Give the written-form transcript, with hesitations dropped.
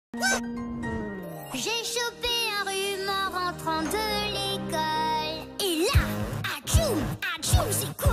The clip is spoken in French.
J'ai chopé un rhume en rentrant de l'école. Et là, atchoum, c'est cool.